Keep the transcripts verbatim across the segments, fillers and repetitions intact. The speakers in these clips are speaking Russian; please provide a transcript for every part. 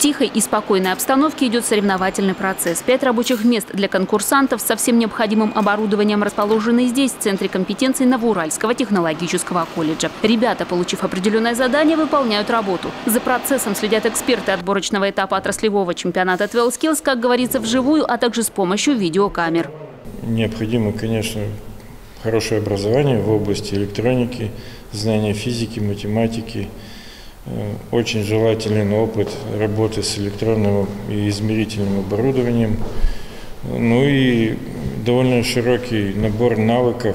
тихой и спокойной обстановке идет соревновательный процесс. Пять рабочих мест для конкурсантов с всем необходимым оборудованием расположены здесь, в Центре компетенций Новоуральского технологического колледжа. Ребята, получив определенное задание, выполняют работу. За процессом следят эксперты отборочного этапа отраслевого чемпионата твелскиллз, как говорится, вживую, а также с помощью видеокамер. Необходимо, конечно, хорошее образование в области электроники, знания физики, математики. Очень желателен опыт работы с электронным и измерительным оборудованием. Ну и довольно широкий набор навыков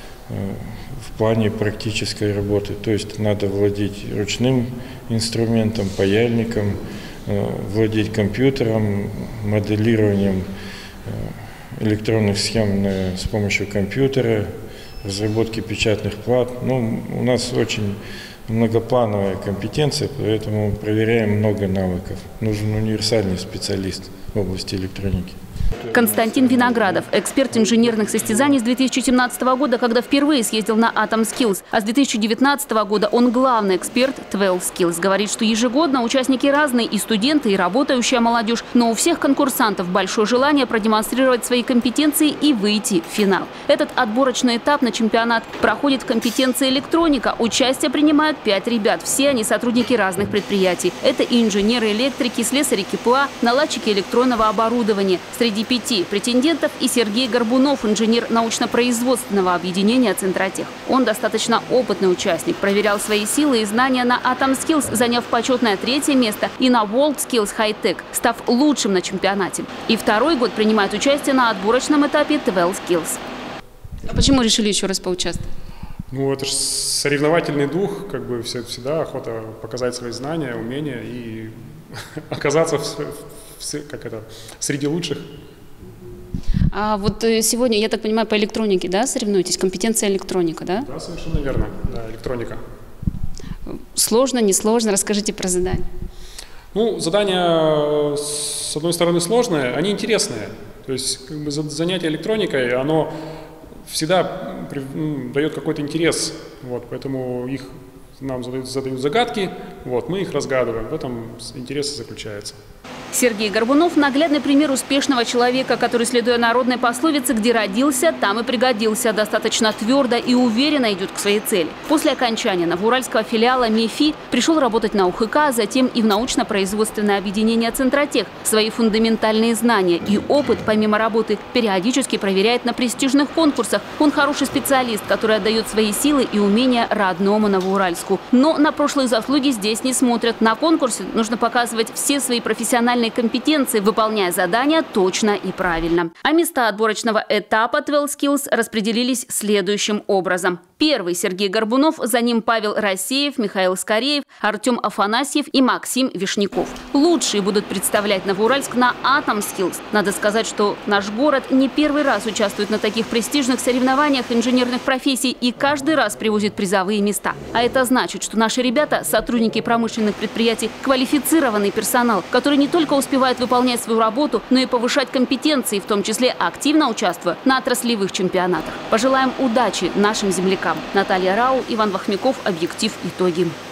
в плане практической работы. То есть надо владеть ручным инструментом, паяльником, владеть компьютером, моделированием электронных схем с помощью компьютера, разработки печатных плат. Ну, у нас очень многоплановая компетенция, поэтому проверяем много навыков. Нужен универсальный специалист в области электроники. Константин Виноградов – эксперт инженерных состязаний с две тысячи семнадцатого года, когда впервые съездил на Atomskills. А с две тысячи девятнадцатого года он главный эксперт твелскиллз. Говорит, что ежегодно участники разные, и студенты, и работающая молодежь. Но у всех конкурсантов большое желание продемонстрировать свои компетенции и выйти в финал. Этот отборочный этап на чемпионат проходит в компетенции электроника. Участие принимают пять ребят. Все они сотрудники разных предприятий. Это и инженеры электрики, слесари КПА, наладчики электронного оборудования. Среди пяти претендентов и Сергей Горбунов, инженер научно-производственного объединения «Центротех». Он достаточно опытный участник, проверял свои силы и знания на Atomskills, заняв почетное третье место, и на WorldSkills High-Tech, став лучшим на чемпионате. И второй год принимает участие на отборочном этапе твелскиллз. А почему решили еще раз поучаствовать? Ну, это же соревновательный дух, как бы всегда охота показать свои знания, умения и оказаться в, в, как это, среди лучших. А вот сегодня, я так понимаю, по электронике, да, соревнуетесь? Компетенция электроника, да? Да, совершенно верно. Да, электроника. Сложно, несложно? Расскажите про задание. Ну, задания, с одной стороны, сложные, они интересные. То есть, как бы, занятие электроникой, оно всегда ну, дает какой-то интерес. Вот, поэтому их нам задают, задают загадки, вот, мы их разгадываем. В этом интерес и заключается. Сергей Горбунов – наглядный пример успешного человека, который, следуя народной пословице «где родился, там и пригодился», достаточно твердо и уверенно идет к своей цели. После окончания новоуральского филиала МИФИ пришел работать на УХК, а затем и в научно-производственное объединение «Центротех». Свои фундаментальные знания и опыт, помимо работы, периодически проверяет на престижных конкурсах. Он хороший специалист, который отдает свои силы и умения родному Новоуральску. Но на прошлые заслуги здесь не смотрят. На конкурсе нужно показывать все свои профессиональные компетенции, выполняя задания точно и правильно. А места отборочного этапа твелскиллз распределились следующим образом. Первый – Сергей Горбунов, за ним Павел Рассеев, Михаил Скореев, Артем Афанасьев и Максим Вишняков. Лучшие будут представлять Новоуральск на Atomskills. Надо сказать, что наш город не первый раз участвует на таких престижных соревнованиях инженерных профессий и каждый раз привозит призовые места. А это значит, что наши ребята – сотрудники промышленных предприятий, квалифицированный персонал, который не только успевает выполнять свою работу, но и повышать компетенции, в том числе активно участвуя на отраслевых чемпионатах. Пожелаем удачи нашим землякам. Наталья Рау, Иван Вахмяков, «Объектив. Итоги».